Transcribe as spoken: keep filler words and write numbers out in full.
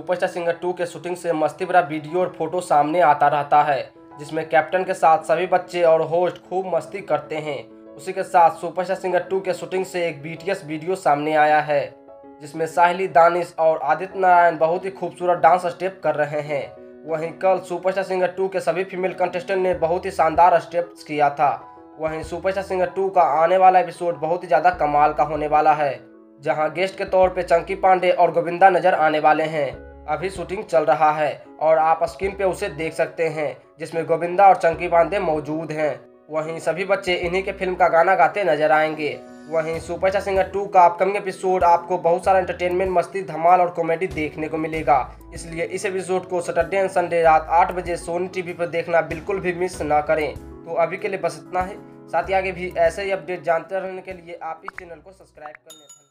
Superstar singer two के shooting से मस्ती भरा वीडियो और फोटो सामने आता रहता है, जिसमें कैप्टन के साथ सभी बच्चे और होस्ट खूब मस्ती करते हैं। उसी के साथ सुपरस्टार सिंगर टू के शूटिंग से एक बीटीएस वीडियो सामने आया है, जिसमें साहिली, दानिश और आदित्य नारायण बहुत ही खूबसूरत डांस स्टेप कर रहे हैं। वहीं कल सुपरस्टार सिंगर टू के सभी फीमेल कंटेस्टेंट ने बहुत ही शानदार स्टेप्स किया था। वहीं सुपरस्टार सिंगर टू का आने वाला एपिसोड बहुत ही ज़्यादा कमाल का होने वाला है, जहां गेस्ट के तौर पे चंकी पांडे और गोविंदा नजर आने वाले हैं। अभी शूटिंग चल रहा है और आप स्क्रीन पे उसे देख सकते हैं, जिसमें गोविंदा और चंकी पांडे मौजूद हैं। वहीं सभी बच्चे इन्हीं के फिल्म का गाना गाते नजर आएंगे। वहीं सुपरस्टार सिंगर टू का अपकमिंग एपिसोड आपको बहुत सारा एंटरटेनमेंट, मस्ती, धमाल और कॉमेडी देखने को मिलेगा। इसलिए इस एपिसोड को सैटरडे एंड संडे रात आठ बजे सोनी टीवी पर देखना बिल्कुल भी मिस ना करें। तो अभी के लिए बस इतना ही। साथ ही आगे भी ऐसे ही अपडेट जानते रहने के लिए आप इस चैनल को सब्सक्राइब कर लें।